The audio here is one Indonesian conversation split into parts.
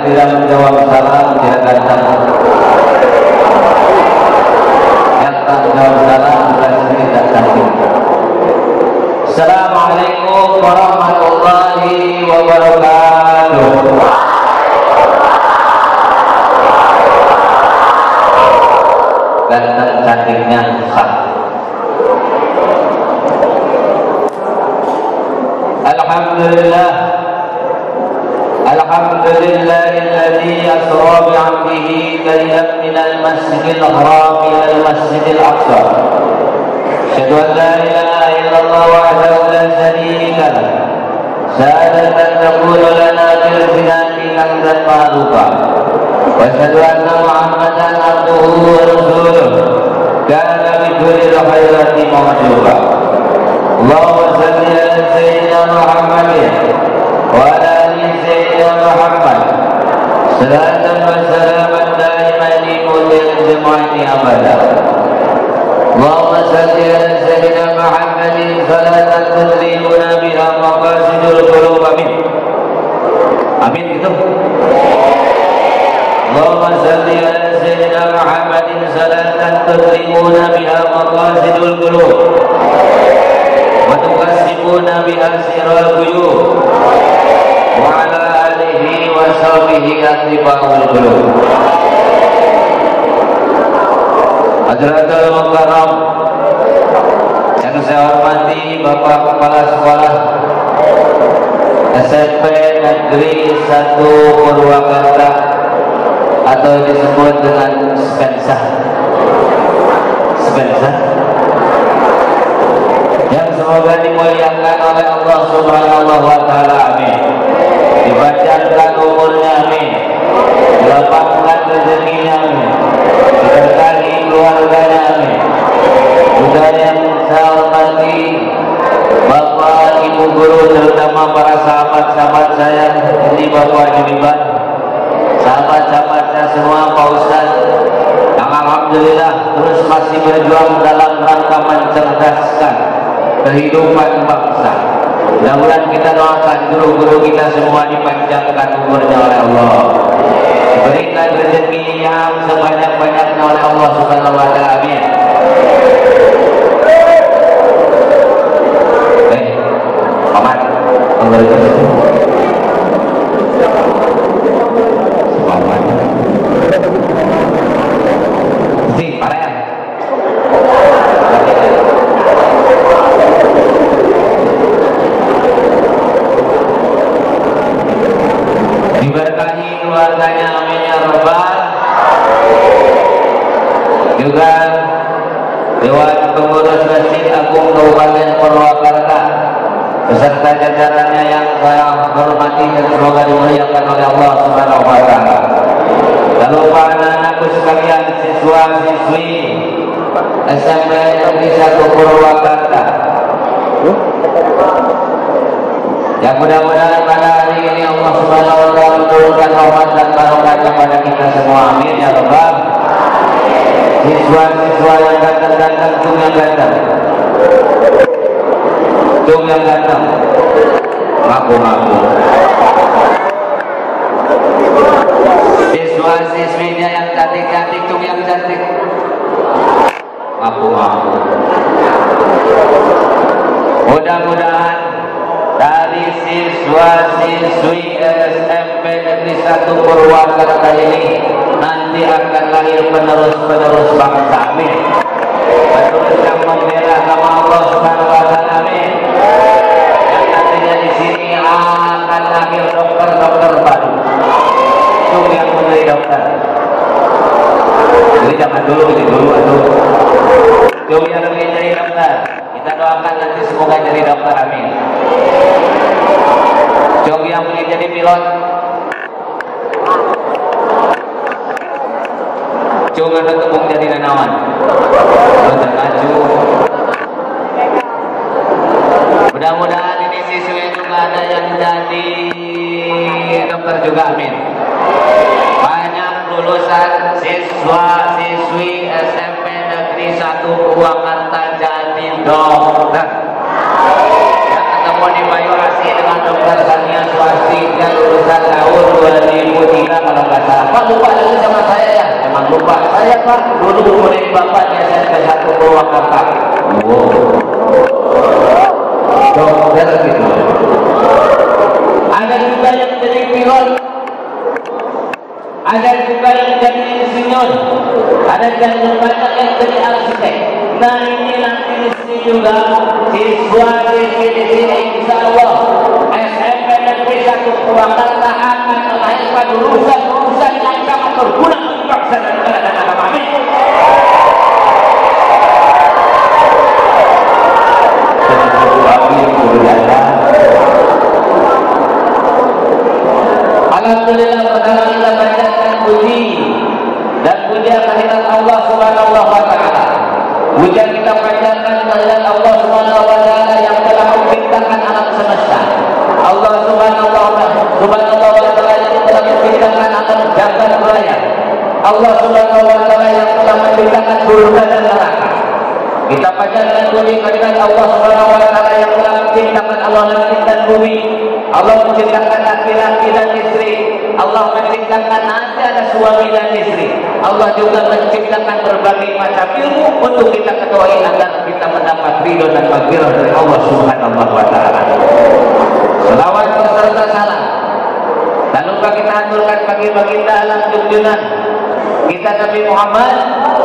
tidak menjawab salam tidak datang. Yang tak menjawab salam berarti tidak datang. Assalamualaikum warahmatullahi wabarakatuh. Ganteng cantiknya sah. Alhamdulillah. Alhamdulillahilladzi asra bi 'abdihi laylan minal masjidil haram ilal masjidil aqsa. Asyhadu an la ilaha illallah wahdahu la syarika lah. Syahadatan taqulu lana bil zinati lamzat ma'rufa. Wa asyhadu anna Muhammadan abduhu wa rasuluh. Kana bi kulli khairatin mawjuba. Allahumma shalli ala sayyidina Muhammadin wa ala ali sayyidina Muhammad. Salatan wa salaman daimani mulil jamaati abada. Allahumma shalli ala sayyidina Muhammadin salatan tudribuna biha maqasidul qulub. Amin. Amin gitu. Allahumma shalli ala sayyidina Muhammadin salatan tudribuna biha maqasidul qulub wa tukassibuna biha siral ghuyub wa ala alihi wa sahbihi atba'ul qulub. Hadratul Mukarram yang saya hormati Bapak Kepala Sekolah SMP Negeri 1 Purwakarta atau disebut dengan Spensa yang semoga dimuliakan oleh Allah Subhanahu wa Ta'ala. Amin. Dipanjangkan umurnya. Amin. Dilapangkan rezekinya. Amin. Diberkahi keluarganya. Amin. Juga yang saya hormati Bapak Ibu Guru, terutama para sahabat-sahabat saya ini, Bapak Juliban, sahabat-sahabat saya semua, Pak Ustaz yang alhamdulillah terus masih berjuang dalam rangka mencerdaskan kehidupan bangsa. Mudah-mudahan kita doakan guru-guru kita semua dipanjangkan umurnya oleh Allah, diberikan rezeki yang sebanyak-banyaknya oleh Allah Subhanahu wa Ta'ala. Amin. Paman, diberkahi keluarganya. Amin ya rabbal. Juga Dewan Pengurus Masjid Agung Kabupaten Purwakarta beserta jajarannya yang saya hormati dan semoga dimuliakan oleh Allah Subhanahu wa Ta'ala. Tak lupa anak-anakku sekalian, siswa-siswi SMP Negeri 1 Purwakarta, yang mudah-mudahan pada hari ini Allah Subhanahu wa Ta'ala menurunkan rahmat dan barokah kepada kita semua. Amin ya rabbal. Siswa-siswa yang ganteng-ganteng, cung yang ganteng, cung yang ganteng, ngaku-ngaku. Siswa-siswinya yang cantik-cantik, cung yang cantik, ngaku-ngaku. Mudah-mudahan dari siswa-siswi SMP Negeri 1 Purwakarta ini nanti akan lahir penerus-penerus bangsa. Amin. Penerus yang membela nama Allah Subhanahu wa Ta'ala. Amin. Yang nantinya di sini akan lahir dokter-dokter baru. Cung yang menjadi dokter. Jadi jangan dulu, ini dulu atau cung yang menjadi dokter. Kita doakan nanti semoga jadi dokter. Amin. Cung yang menjadi pilot. Cung yang ketemu jadi nanawan. Maju. Mudah-mudahan ini siswa juga ada yang jadi dokter juga. Amin. Banyak lulusan siswa-siswi SMP Negeri 1 Purwakarta jadi dokter. Yang ketemu di Bayurasi ini dengan Dr. Sania Swastika lulusan tahun 2003 kalau nggak salah. Pak lupa lagi sama saya ya, emang lupa. Saya Pak dulu murid Bapak di SMP 1 Purwakarta. Wow. Dokter gitu. Ada juga yang jadi pilot, ada juga yang jadi insinyur, ada juga yang jadi arsitek. Nah ini nanti di sini juga siswa di sini insya Allah SMP Negeri 1 Purwakarta akan melahirkan lulusan yang sangat berguna bagi bangsa dan negara dan agama. Amin. Alhamdulillah pertama kita bacakan puji dan puja kehadirat Allah Subhanahu wa taala. Puja kita panjatkan kehadirat Allah Subhanahu wa taala yang telah menciptakan alam semesta. Allah Subhanahu wa taala yang telah menciptakan alam jagat raya. Allah Subhanahu wa taala yang telah menciptakan surga dan neraka. Kita panjatkan puji kehadirat Allah Subhanahu wa taala yang telah menciptakan Allah langit dan bumi. Allah menciptakan laki-laki dan istri. Allah menciptakan nanti ada suami dan istri. Allah juga menciptakan berbagai macam ilmu untuk kita ketahui agar kita mendapat ridho dan maghfirah dari Allah Subhanahu wa taala. Selawat serta salam. Tak lupa kita aturkan bagi baginda alam junjungan kita Nabi Muhammad.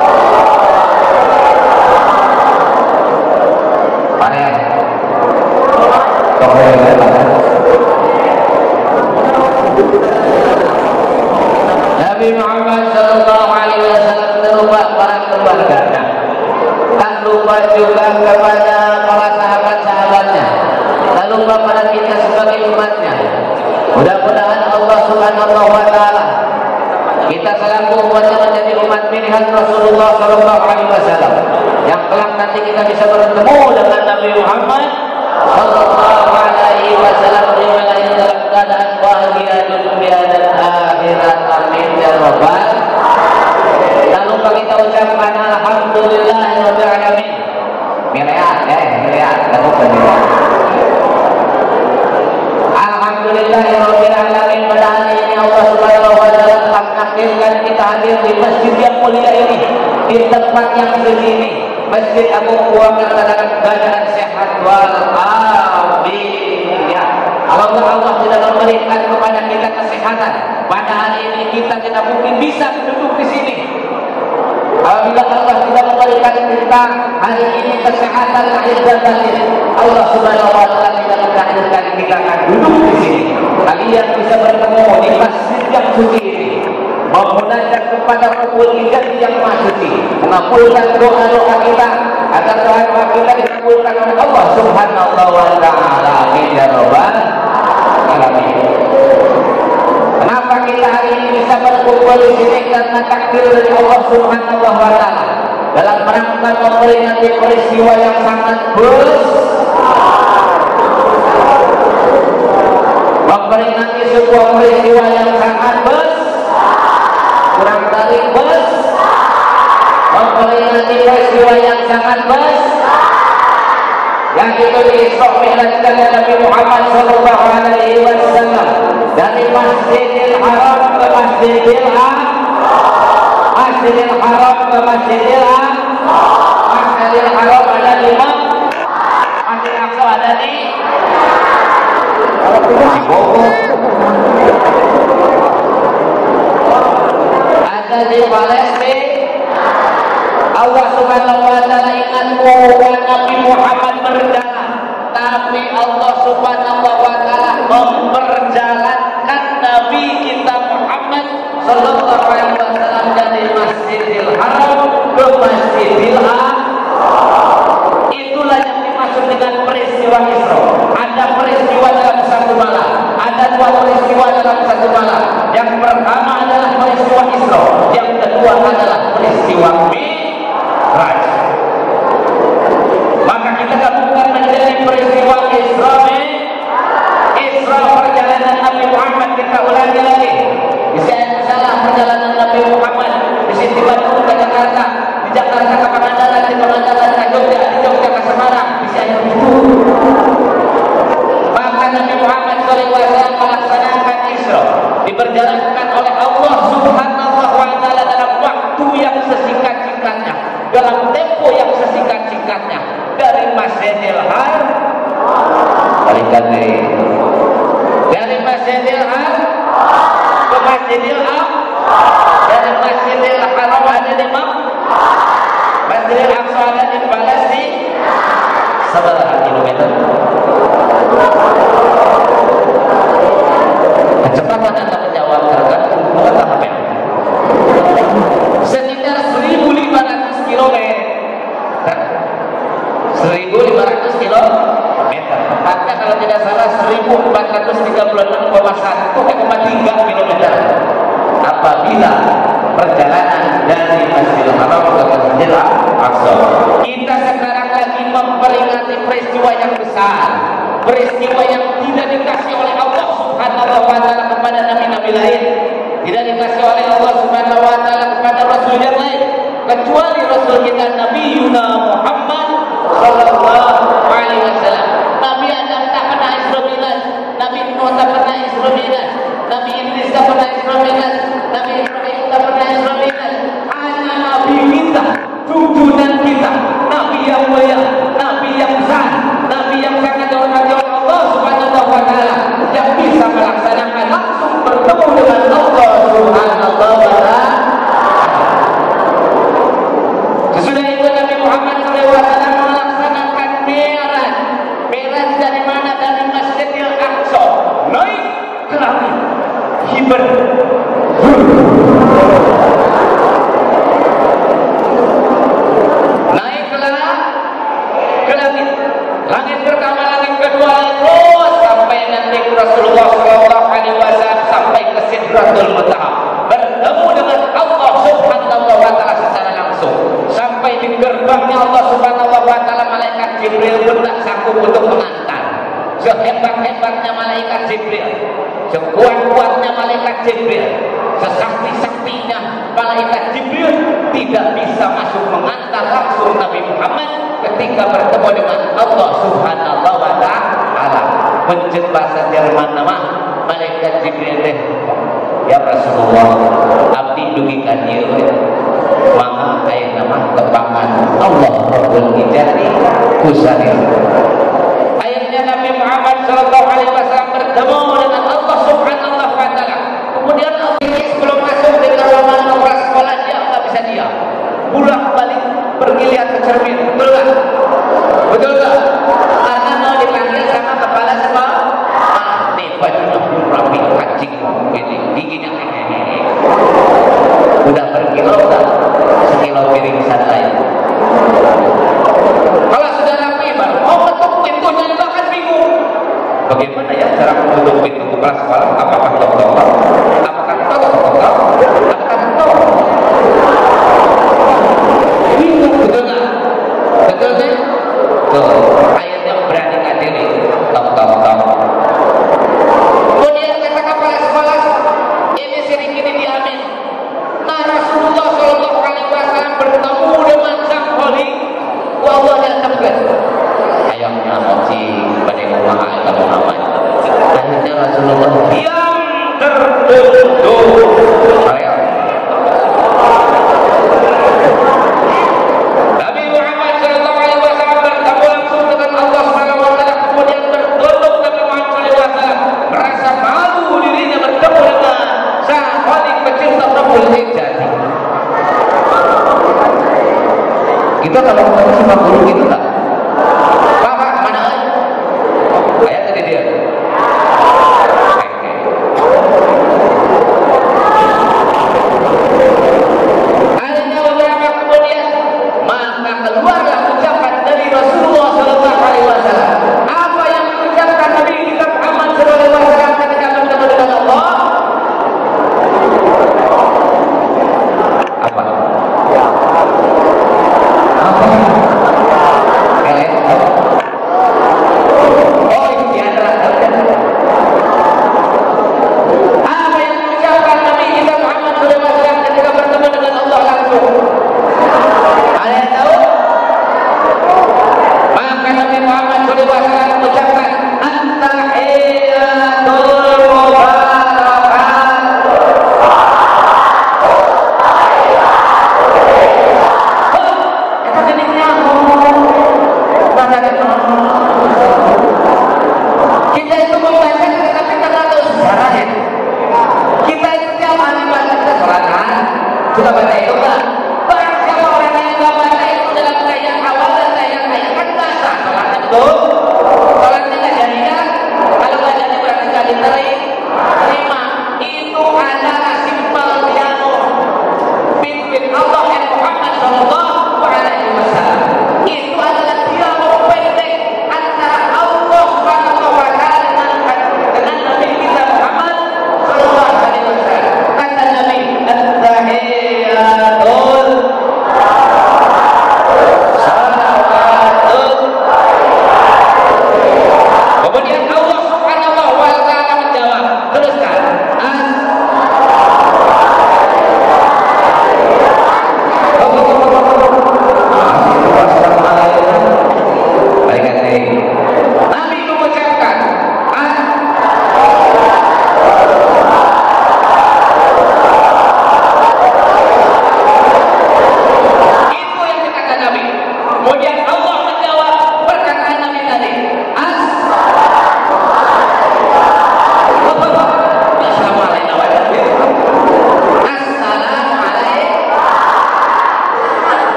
Nabi Muhammad sallallahu alaihi wasallam terlupa para keluarganya, tak lupa juga kepada para sahabat-sahabatnya, tak lupa pada kita sebagai umatnya. Mudah-mudahan Allah Subhanahu wa taala kita selaku umatnya menjadi umat pilihan Rasulullah sallallahu alaihi wasallam yang kelak nanti kita bisa bertemu dengan Nabi Muhammad sallallahu alaihi wasallam di mana dalam keadaan bahagia dunia dan akhirat. Amin ya rabbal. Tak lupa kita ucapkan alhamdulillahirabbil alamin. Miriat, tak lupa miriat. Alhamdulillahirabbil alamin. Pada hari ini Allah Subhanahu wa taala telah menakdirkan kita hadir di masjid yang mulia ini, di tempat yang suci ini, Masjid Agung Purwakarta dalam keadaan sehat walafiat. Apabila Allah tidak memberikan kepada kita kesehatan, pada hari ini kita tidak mungkin bisa duduk di sini. Apabila Allah tidak memberikan kita hari ini kesehatan lahir dan batin, Allah Subhanahu wa taala tidak menakdirkan kita akan duduk di sini. Kalian bisa bertemu di masjid yang suci ini, memunajat kepada Rabbul Izzati yang Maha Suci, mengabulkan doa-doa kita agar doa-doa kita dikabulkan oleh Allah Subhanahu wa taala. Amin ya rabbal alamin. Kenapa kita hari ini bisa berkumpul di sini? Karena takdir dari Allah Subhanahu wa taala dalam rangka memperingati peristiwa yang sangat besar, memperingati sebuah peristiwa yang sangat besar, kurang dari besar, memperingati peristiwa yang sangat besar, yang itu Isra Mi'rajkan Nabi Muhammad sallallahu alaihi wasallam dari Masjidil Haram ke Masjidil Haram ke Masjidil Haram ada di Masjidil Aqsa ada di ada di Palestina. Allah Subhanahu wa taala ingatkan Nabi Muhammad berjalan, tapi Allah Subhanahu wa taala memperjalankan Nabi kita Muhammad sallallahu alaihi wasallam dari Masjidil Haram ke Masjidil Aqsa. Itulah yang dimaksud dengan peristiwa Isra. Ada peristiwa dalam satu malam, ada dua peristiwa dalam satu malam. Yang pertama adalah peristiwa Isra, yang kedua adalah peristiwa Mi'raj. Maka kita gabungkan menjadi peristiwa Isra perjalanan Nabi Muhammad. Kita ulangi lagi. Bisa salah perjalanan Nabi Muhammad di sini Bandung ke Jakarta, di Jakarta ke Pangandaran, di Pangandaran ke Jogja, di Jogja ke Semarang. Bisa yang itu. Bahkan Nabi kembalikan diri dari Masjidil Haram ke Masjidil Aqsa, dari Masjidil Haram ada di Masjidil Aqsa ada di Palestina seberapa kilometer? Kecepatan Anda menjawab tergantung pengetahuan. Sekitar 1.500 km. 1.500 km. Tepatnya kalau tidak salah 1.436,1,3 km. Apabila perjalanan dari Masjidil Haram ke Masjidil Aqsa. Kita sekarang lagi memperingati peristiwa yang besar, peristiwa yang tidak dikasih oleh Allah Subhanahu wa taala kepada nabi-nabi lain, tidak dikasih oleh Allah Subhanahu wa taala kepada rasul yang lain, kecuali rasul kita Nabi Yuna Muhammad sallallahu alaihi wasallam. Nabi Adam tak pernah Isra Mi'raj, Nabi Nuh tak pernah Isra Mi'raj, Nabi Idris tak pernah Isra Mi'raj, Nabi Ibrahim tak pernah Isra Mi'raj. Hanya Nabi kita, junjungan kita, Nabi yang mulia, Nabi yang besar, Nabi yang sangat dihormati oleh Allah Subhanahu wa taala, yang bisa melaksanakan langsung bertemu dengan Allah Subhanahu wa taala. Sesudah itu Nabi Muhammad SAW melaksanakan Mi'raj. Mi'raj dari mana? Dari Masjidil Aqsa naik ke langit. Hiber. Naik ke langit. Langit pertama, langit kedua, terus sampai nanti Rasulullah SAW sampai ke Sidratul Muntaha, bertemu dengan Allah Subhanahu wa taala secara langsung. Sampai di gerbangnya Allah Subhanahu wa taala, malaikat Jibril pun tak sanggup untuk mengantar. Sehebat-hebatnya malaikat Jibril, sekuat-kuatnya malaikat Jibril, sesakti-saktinya malaikat Jibril, tidak bisa masuk mengantar langsung Nabi Muhammad ketika bertemu dengan Allah Subhanahu wa taala. Mencet bahasa Jerman nama malaikat Jibril teh, ya Rasulullah, abdi dugikan ieu maka aya nama tepangan Allah Rabbul Ijati kusari. Akhirnya Nabi Muhammad sallallahu alaihi wasallam bertemu dengan Allah Subhanahu wa taala. Kemudian sebelum masuk di ruangan kelas sekolah dia enggak bisa diam. Bolak-balik pergi lihat ke cermin. Betul enggak? Betul enggak? Karena mau dipanggil sama kepala sekolah. Nih bajunya rapi, kancing gini. Udah berkilo enggak? Sekilo piring santai. Kalau sudah rapi baru mau ketuk pintunya juga kan bingung. Bagaimana ya cara menutup pintu kepala sekolah? Apakah tok-tok? Apakah tok-tok? Apakah tok? Bingung, betul nggak? Betul kan? Tuh, ayat yang berani nggak diri. Tok-tok. Kemudian kata kepala sekolah, ini sirik ini diamin. Nah, Rasulullah Shallallahu Alaihi Wasallam bertemu dengan sang kholi. Allah yang tegas. Ayamnya moci pada rumah kamu namanya. Akhirnya Rasulullah diam tertunduk. Nabi Muhammad Shallallahu Alaihi Wasallam bertemu langsung dengan Allah Subhanahu Wa Taala, kemudian tertunduk Nabi Muhammad Shallallahu Alaihi Wasallam, merasa malu dirinya bertemu dengan sang Khalik pecinta Rabbul Ijati. Kita kalau ketemu sama guru gitu tak? Pak, mana aja? Ayat tadi dia. Akhirnya beberapa kemudian maka keluarlah ucapan dari Rasulullah Sallallahu Alaihi Wasallam. Apa yang diucapkan Nabi kita Muhammad Sallallahu Alaihi Wasallam ketika bertemu dengan Allah? Apa?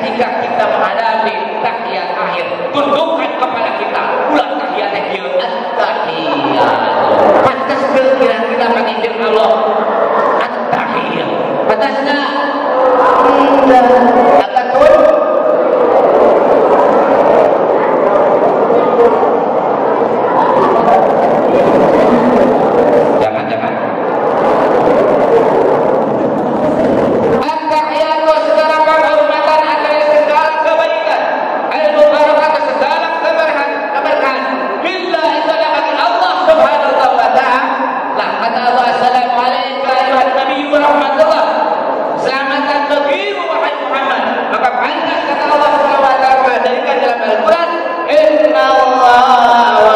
ketika kita menghadapi tahiyat akhir, tundukkan kepala kita, ulang tahiyat akhir, at-tahiyat. Pantas kira kita menginjil Allah, at-tahiyat. Pantas enggak? Enggak betul. Jangan. At-tahiyatu segala penghormatan adalah segala kebaikan, al-mubarakatuh segala keberkahan. Billah itu adalah bagi Allah Subhanahu wa ta'ala. Kata Allah, assalamualaikum ayuhan nabi wa rahmatullah. Selamatan bagimu wahai Muhammad. Maka pantas kata Allah Subhanahu wa ta'ala menghadirkan dalam Al-Quran, inna Allah wa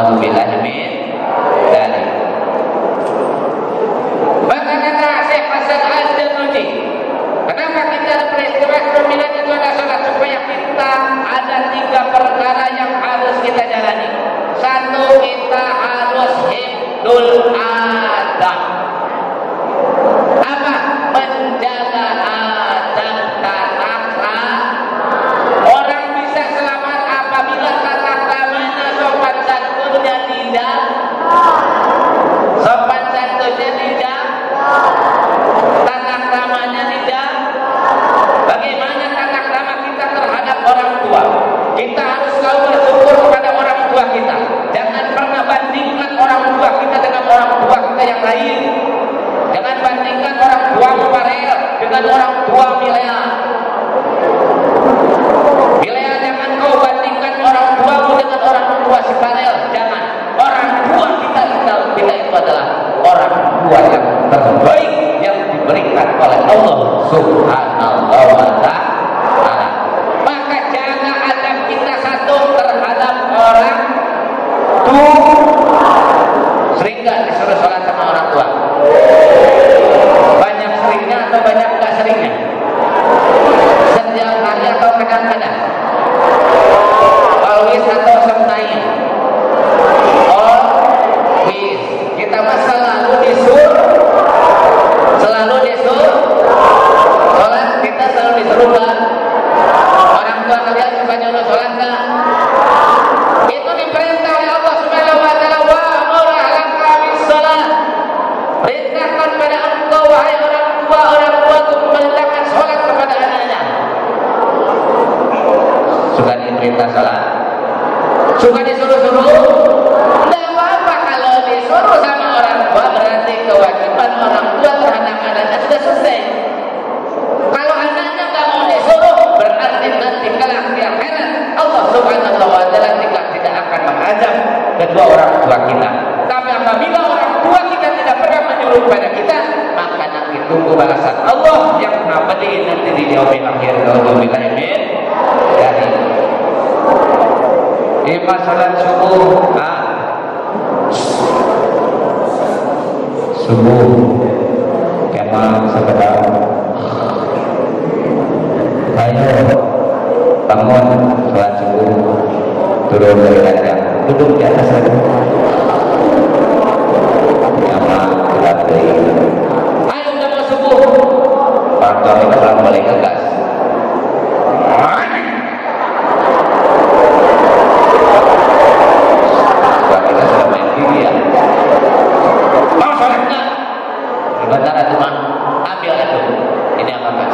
Alhamdulillah min dzalik. Maka kata Syekh Hasan Al-Jarnuji, kenapa kita beristighfar pemilihan itu adalah salat, supaya kita ada 3 perkara yang harus kita jalani. 1, kita harus hifdzul adab. Apa? Menjaga adab tata krama. Orang bisa selamat apabila tata kramanya sopan santunnya tidak. Sopan santunnya tidak. Tata kramanya tidak. Bagaimana tata krama kita terhadap orang tua? Kita harus selalu bersyukur kepada orang tua kita. Jangan pernah bandingkan orang tua kita dengan orang tua kita yang lain. Jangan bandingkan orang tua Mubarel dengan orang tua Milea. Milea, jangan kau bandingkan orang tuamu dengan orang tua Siparel. Jangan. Orang tua kita itu adalah orang tua yang terbaik yang diberikan oleh Allah Subhanahu wa ta'ala. Maka jaga adab kita 1 terhadap orang tua. Sering gak disuruh sholat sama orang tua? Banyak seringnya atau banyak gak seringnya? Setiap hari atau kadang-kadang? Always atau sometimes? Always. Kita mah selalu disuruh sholat. Kita selalu disuruh gak? Orang tua kalian suka nyuruh sholat gak? Itu diperintah oleh Allah Subhanahu wa ta'ala, wa amur ahlaka bis shalah. Perintahkan pada engkau wahai orang tua untuk memerintahkan sholat kepada anaknya. Suka diperintah sholat? Suka disuruh-suruh? Tidak apa-apa kalau disuruh sama orang tua, berarti kewajiban orang tua terhadap anaknya sudah selesai. Kalau anaknya nggak mau disuruh, berarti nanti kelak di akhirat Allah Subhanahu wa ta'ala tidak akan mengazab kedua orang tua kita. Tapi apabila orang tua kita tidak pernah menyuruh kepada kita, maka nanti tunggu balasan Allah yang abadi nanti di yaumil akhir. Alhamdulillah min dzalik. Imam salat subuh, kemah sekedar ayo bangun salat subuh, turun dari kaca, duduk di atas lagi. Kemah sekedar ayo jamaah subuh, orang tua kita pulang balik ke gas. Kita sudah main gigi ya. Mau sholat nggak? Sebentar itu mah, ambil itu. Ini apa kan?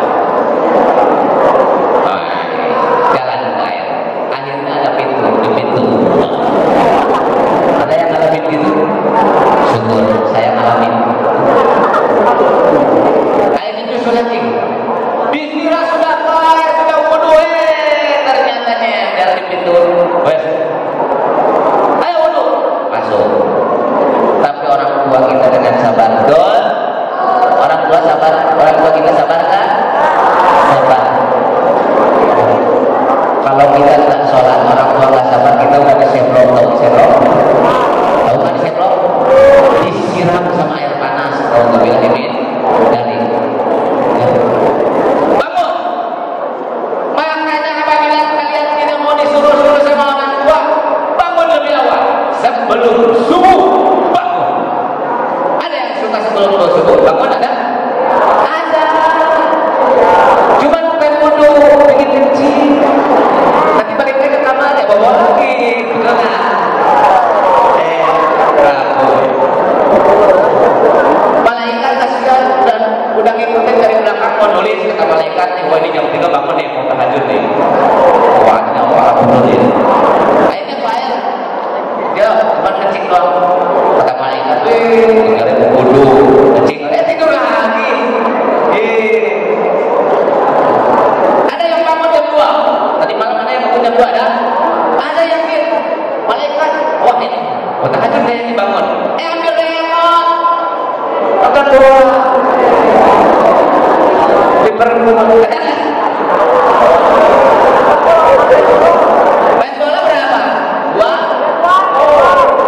Jalan ke air. Akhirnya ada pintu, di pintu. Ada yang ngalamin gitu? Syukur, saya ngalamin. Akhirnya itu sholat tinggi. Dikira sudah kelar, sudah wudu, ternyata dari pintu. Ayo wudu, masuk. Tapi orang tua kita dengan sabar, dol. Orang tua sabar, orang tua kita sabar kan? Sabar. Kalau kita tak sholat, orang tua nggak sabar, kita udah keseblok, tahu keseblok? Tahu kan keseblok? Disiram sama air panas, kalau nggak bilang dimin dari. Bangun. Makanya apabila kalian tidak mau disuruh-suruh sama orang tua, bangun lebih awal sebelum subuh. Sebelum subuh bangun ada? Ada. Cuma bukan wudu, bikin kencing. Nanti balik ke kamar ya bawa lagi, betul nggak? Malaikat kasihan udah ngikutin dari belakang mau nulis kata malaikat nih, wah ini jam 3 bangun nih mau tahajud nih. Wah ini apa nulis? Akhirnya bayar. Dia cuma kencing doang. Kata malaikat, tinggalin wudu, kencing, tidur lagi. Ada yang bangun jam 2. Tadi malam ada yang bangun jam 2 ada? Ada yang gitu. Malaikat, wah ini, mau tahajud deh dibangun. Ambil remote. Akan doa. Diperlukan. Ada nggak? Main bola berapa? 2.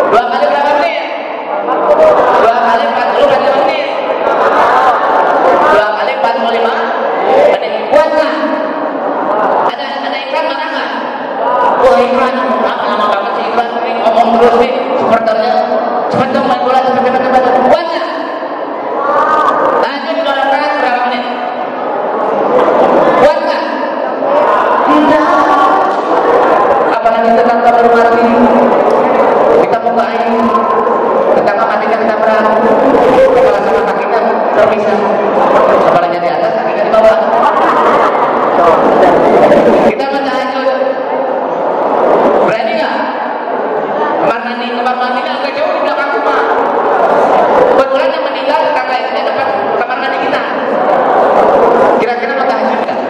tua ayu. Pertama kakinya ketabrak, kepala sama kakinya terpisah. Kepalanya di atas, kakinya di bawah. Kita tahajud. Berani nggak? Kamar mandinya agak jauh di belakang rumah. Kebetulan yang meninggal tetangga itu di depan kamar mandi kita. Kira-kira mau tahajud nggak?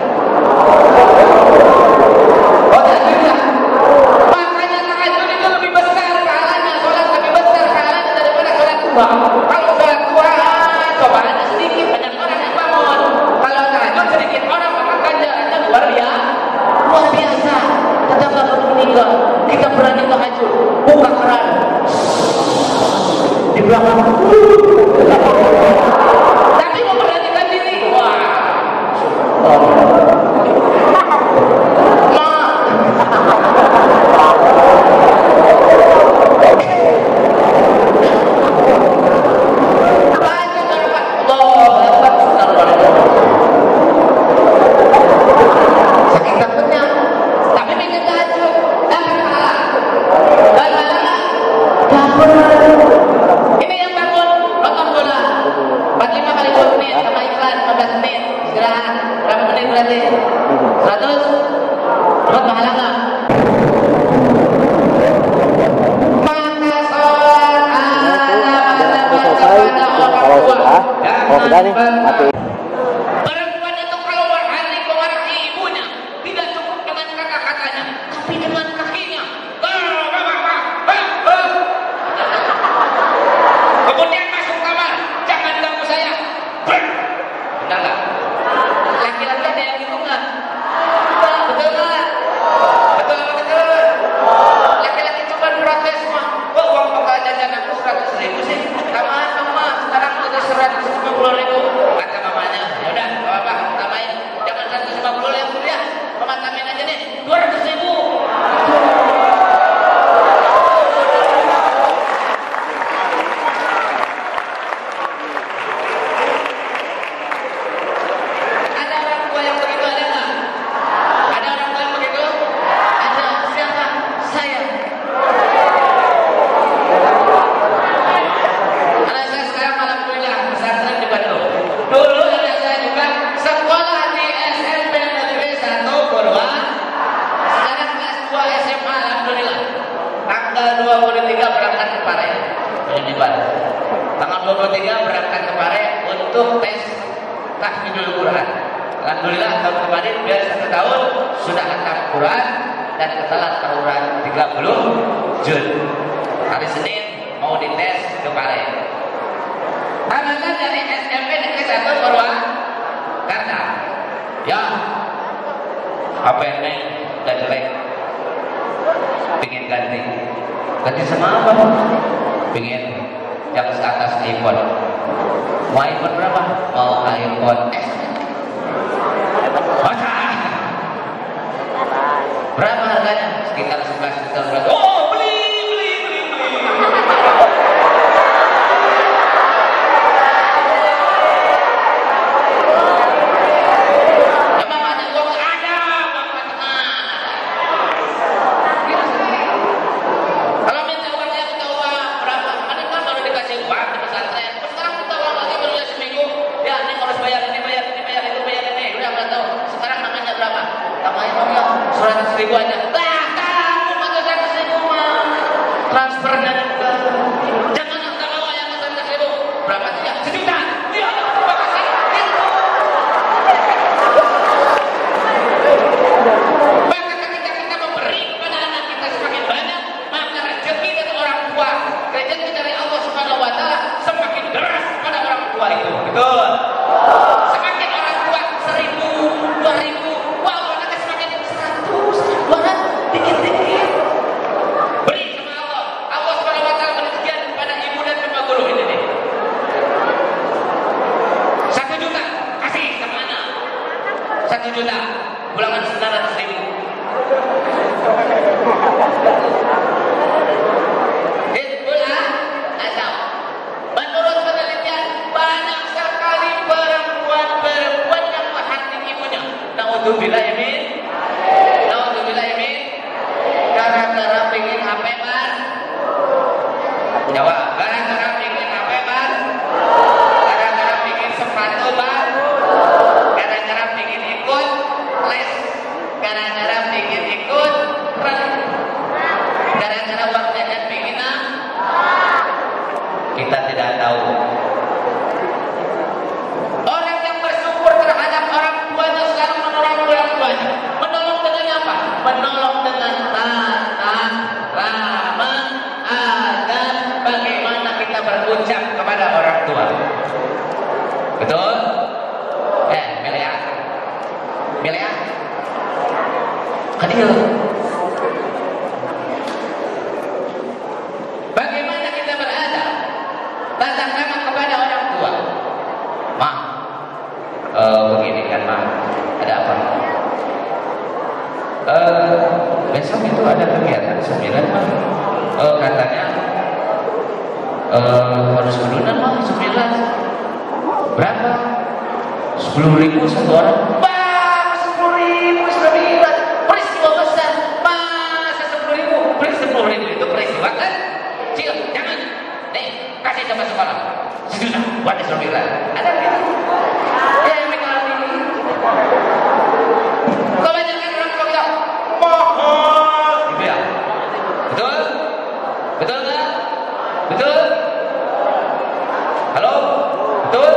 Oh tahajud nggak? Makanya tahajud itu lebih besar pahalanya, sholat lebih besar pahalanya daripada sholat duha. Kalau sholat duha cobaannya sedikit, banyak orang yang bangun. Kalau tahajud sedikit orang, maka ganjarannya luar biasa. Tetangga baru meninggal, kita berani tahajud, buka keran di belakang. Tapi memperhatikan diri, wah. Saking takutnya, tapi pengen tahajud, tapi kalah. Ini yang bangun nonton bola 45 kali 2 menit sama iklan 15 menit istirahat berapa menit berarti 100 dapat pahala nggak? Maka sholat ala kepada orang tua jangan perempuan itu kalau marahi ibunya tidak cukup dengan kata-katanya tapi dengan kakinya. Kemudian masuk kamar, jangan ganggu saya. Benar nggak? Laki-laki ada yang gitu nggak? Betul nggak? Betul. Laki-laki cuma protes mah. Kok uang pokok jajan aku 100.000 sih? Sama sekarang udah 150.000. Kata mamanya, ya udah, nggak apa-apa, tambahin. Jangan 150 yang kuliah, mama tambahin aja deh 200.000. Tanggal 23 berangkat ke Pare untuk tes tahfidul Quran. Alhamdulillah tahun kemarin biar 1 tahun sudah khatam Quran dan telat Quran 30 Jun. Hari Senin mau dites ke Pare. Amalan dari SMP Negeri 1 Purwakarta. Ya, HP ini udah jelek, pengen ganti. Ganti sama apa? Pengen yang seatas iPhone. Mau iPhone berapa? Mau iPhone X. Berapa harganya? Sekitar 11 juta berapa? Oh, beli. Emang ada uang? Ada, Bapak tenang. Kalau minta uangnya kita uang berapa? Kan baru dikasih uang di pesantren. Sekarang kita uang lagi baru ya seminggu. Ya, ini harus bayar ini, itu bayar ini. Udah nggak tahu. Sekarang namanya berapa? Tambahin uang ya 100.000 aja. Kamu pakai 100.000 mah. Transfernya juga. Jangan kita bawa yang 100.000. Berapa sih? 1 juta. Ya, terima kasih. Maka ketika kita memberi kepada anak kita semakin banyak, maka rezeki dari orang tua, rezeki dari Allah Subhanahu wa taala semakin deras pada orang tua itu. Betul. Semakin orang tua 1.000, 2.000, wow, anaknya semakin 100, 200, dikit-dikit. Beri sama Allah. Allah Subhanahu wa taala beri sekian kepada ibu dan bapak guru ini nih. 1 juta kasih sama anak. 1 juta pulangan 900.000. Itulah atau menurut penelitian banyak sekali perempuan yang menghati ibunya. Naudzubillah yamin. Gara-gara pengen HP Mas. Jawab. Gara-gara bikin apa, Bang? Gara-gara bikin sepatu, Bang? Gara-gara bikin ikut les? Gara-gara bikin ikut run? Gara-gara uang jajan bikin kita tidak tahu. Orang yang bersyukur terhadap orang tuanya selalu menolong orang tuanya. Menolong dengan apa? Menolong dengan tata krama adab bagaimana kita berucap kepada orang tua. Betul? Milea. Milea. Hadir. Bagaimana kita beradab? Tata krama kepada orang tua. Ma, begini kan, Ma. Ada apa? Besok itu ada kegiatan 9, Ma. Katanya harus melunan, Ma, 9. Berapa? 10.000 satu orang. Bang, 10.000 sudah bilang. Peristiwa besar. Masa 10.000? 10.000 itu peristiwa kan? Cil, jangan. Nih, kasih sama sekolah. Sejuta buat disuruh bilang. Ada gitu? Ya, mereka ini. Kebanyakan orang tua kita mohon. Gitu ya? Betul? Betul nggak? Betul? Halo? Betul?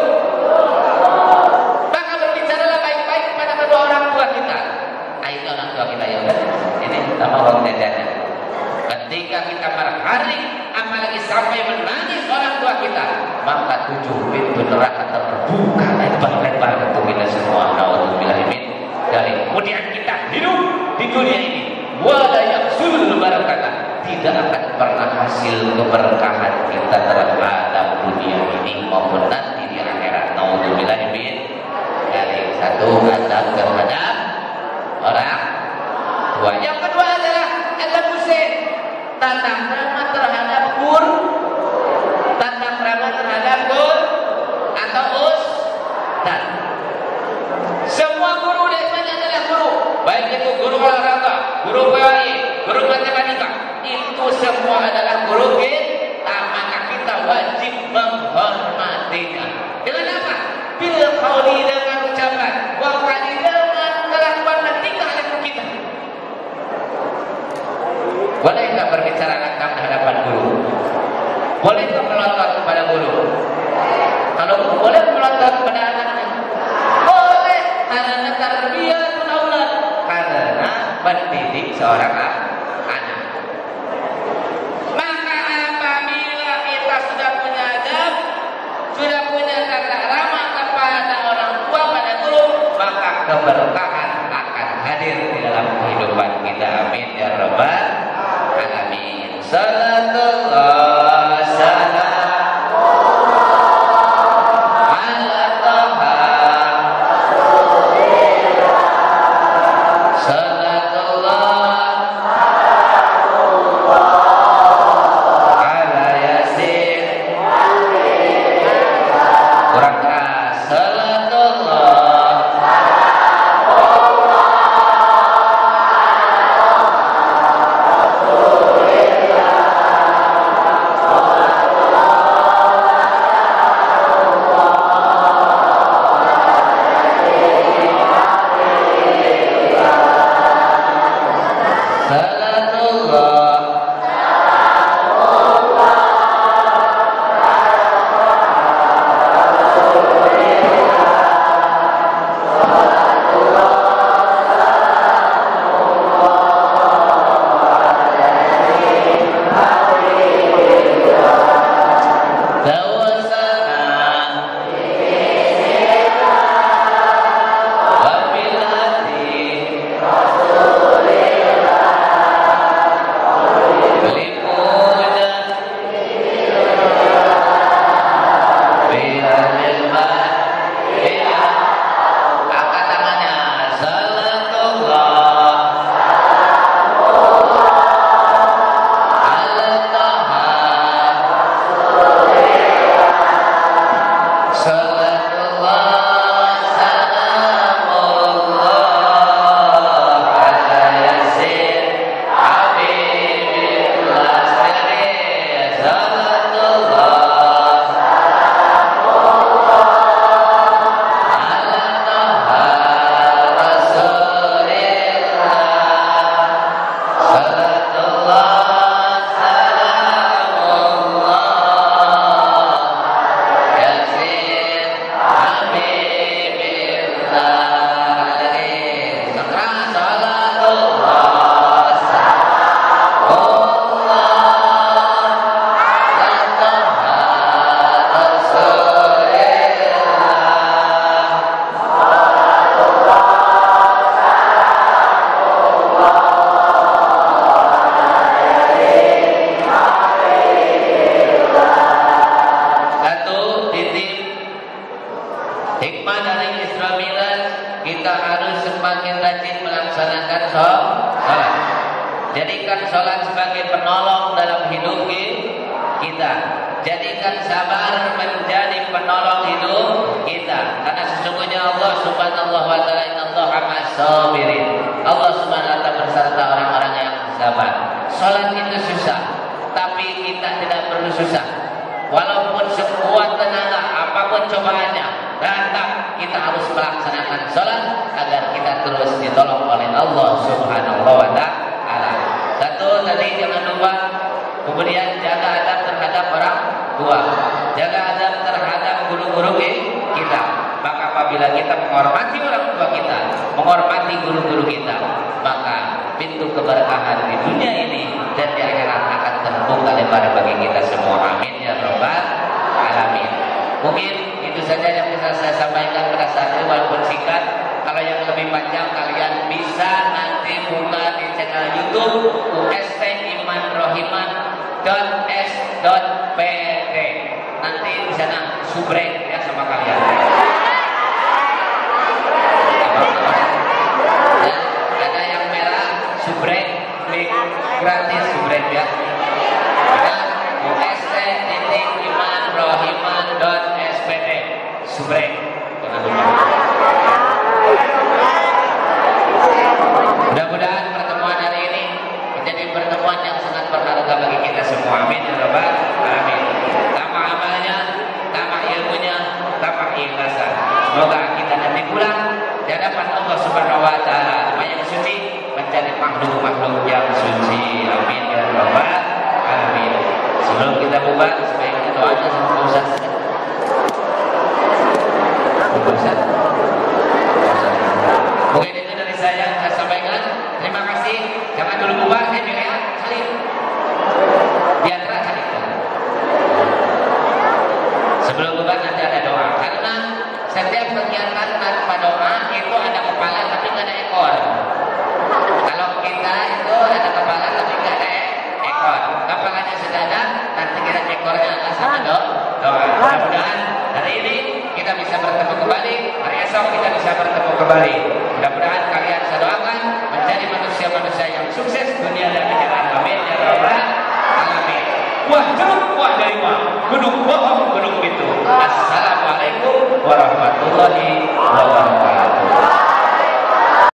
Maka berbicaralah baik-baik kepada kedua orang tua kita. Ayo orang tua kita ya udah. Ini sama orang jajannya. Ketika kita berhari, apalagi sampai menangis orang tua kita, maka 7 pintu neraka terbuka lebar-lebar untuk kita semua. Nauzubillah dari kemudian kita hidup di dunia ini. Wala yahsul barakatah, tidak akan pernah hasil keberkahan kita terhadap dunia ini maupun nanti di akhirat. Nauzubillah dari satu adab terhadap orang tua. Yang kedua adalah adab Husain, tata krama terhadap guru, tata krama terhadap guru atau ustaz. Semua guru dasarnya adalah guru, baik itu guru olahraga, guru PAI, guru matematika, itu semua adalah guru kita, maka kita wajib menghormatinya. Dengan apa? Bil qauli, dengan ucapan, wa qali, dengan kelakuan dan tingkah laku kita. Boleh tak berbicara lantang di hadapan guru? Boleh tak melontar kepada guru? Kalau guru boleh melontar kepada anaknya? Boleh, karena tarbiyatun aulad, karena mendidik seorang anak. Maka apabila kita sudah punya adab, sudah punya tata krama kepada orang tua, pada guru, maka keberkahan akan hadir di dalam kehidupan kita. Amin ya rabbal alamin. Salatullah salam ala Taha, salatullah ala Yasin, kurang keras, salatullah Jadikan sholat sebagai penolong dalam hidup kita. Jadikan sabar menjadi penolong hidup kita. Karena sesungguhnya Allah Subhanahu wa taala, innallaha ma'as-sabirin. Allah Subhanahu wa taala berserta orang-orang yang sabar. Sholat itu susah, tapi kita tidak perlu susah. Walaupun sekuat tenaga, apapun cobaannya, datang, kita harus melaksanakan sholat agar kita terus ditolong oleh Allah Subhanahu wa taala. Satu, tadi jangan lupa. Kemudian jaga adab terhadap orang tua, jaga adab terhadap guru-guru kita. Maka apabila kita menghormati orang tua kita, menghormati guru-guru kita, maka pintu keberkahan di dunia ini dan di akhirat akan terbuka lebar bagi kita semua. Amin ya rabbal alamin. Mungkin itu saja yang bisa saya sampaikan pada saat ini, walaupun singkat. Kalau yang lebih panjang kalian bisa nanti buka di channel YouTube UST Iman Rohiman.s.pd. Nanti di sana subrek ya sama kalian. Dan ada yang merah subrek, klik gratis subrek ya. Dan UST Iman Rohiman.spd subrek. Jangan lupa. Mudah-mudahan pertemuan hari ini menjadi pertemuan yang sangat berharga bagi kita semua. Amin ya rabbal alamin. Tambah amalnya, tambah ilmunya, tambah ikhlasan. Semoga kita nanti pulang di hadapan Allah Subhanahu wa taala yang suci menjadi makhluk-makhluk yang suci. Amin ya rabbal alamin. Sebelum kita buka, sebaiknya doanya sama Ustaz. Mungkin itu dari saya yang saya sampaikan. Terima kasih. Jangan dulu bubar, Emil ya. Salim. Di antara salim. Sebelum bubar nanti ada doa. Karena setiap kegiatan tanpa doa itu ada kepala tapi nggak ada ekor. Kalau kita itu ada kepala tapi nggak ada ekor. Kepalanya sudah ada, nanti kita ekornya akan sama doa. Mudah-mudahan hari ini kita bisa bertemu kembali, hari esok kita bisa bertemu kembali. Mudah-mudahan kalian saya doakan menjadi manusia-manusia yang sukses dunia dan akhirat. Amin ya rabbal alamin. Wah jeruk, wah dari wah, gunung bohong, gunung itu. Assalamualaikum warahmatullahi